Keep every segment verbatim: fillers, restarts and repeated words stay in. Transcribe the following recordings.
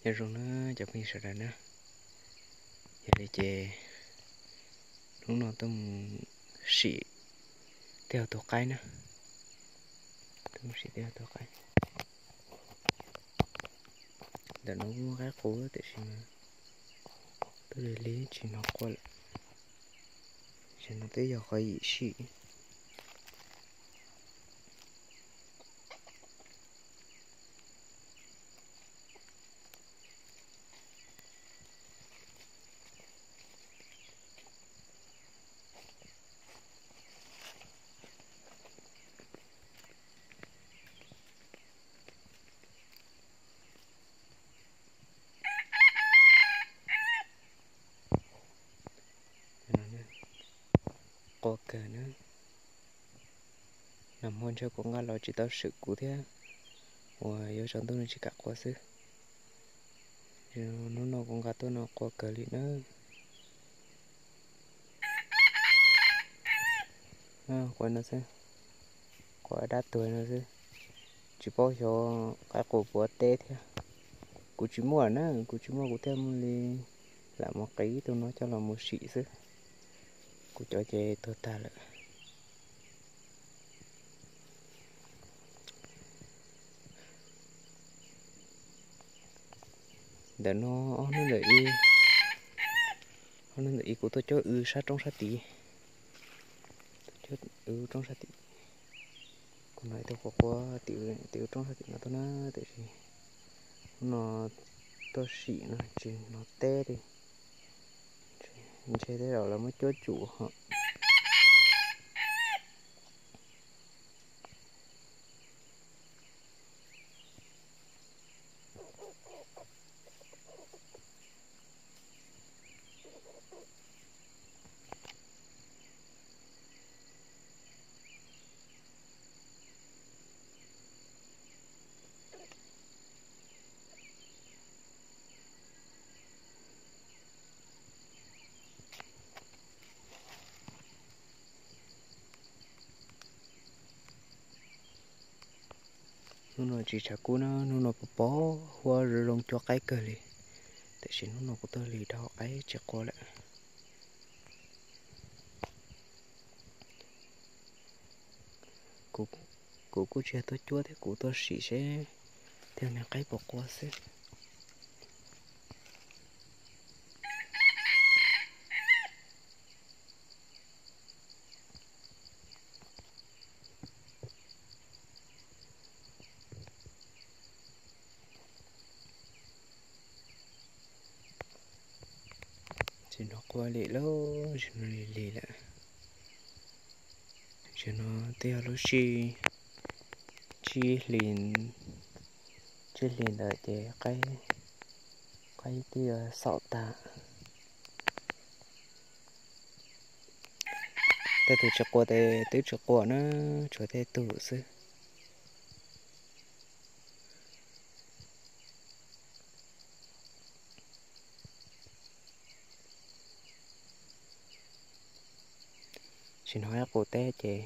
giờ rồi nó chụp hình sợ nữa giờ đi chơi đúng nó tôm xị theo tổ cái nữa tôm xị theo tổ cái để nó mua cái khổ để xem tôi để lấy chỉ nó qua lại chỉ nó tới giờ khỏi gì xị có cả nữa nằm hôn cho cũng ngon lo chỉ tao sự cũ thế và giờ chọn tôi chỉ cả qua xứ nó nó cũng gạt tôi nó có cả lì nữa à qua nó xem qua đá tuổi nó xem chỉ bao cho cái cổ búa tê thế cụ chỉ mua nữa cụ chỉ mua cụ thêm đi làm một cái tôi nói cho là một xị xứ cụ cho chơi tôi ta lại để nó nó lợi nó lợi của tôi cho ư sát trong sát tí cho ư trong sát tí còn lại tôi có qua tiểu tiểu trong sát tí nó tôi nó tại vì nó tôi xị nó chỉ nó tê đi chơi thế nào là mới cho chủ họ nó chỉ chả cú nó nó bó hoa rồi lông cho cái cờ li tại vì nó nó cũng tơ lì đó ấy chỉ qua lại cú cú cú chơi tôi chúa thế cú tôi xỉ sẽ theo nhà cái bỏ qua xí chỉ nó qua lì lâu chỉ nó lì lì lại chỉ nó theo lối chi chi liền chi liền đợi để cái cái tia sọ ta tới từ chợ qua tới tới chợ qua nó trở tới từ xứ chỉ nói là cổ té chị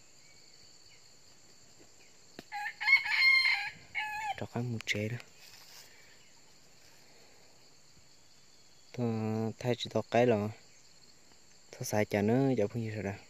cho cái một chế đó tôi thay chỉ tao cái là tôi xài chả nữa giờ không gì rồi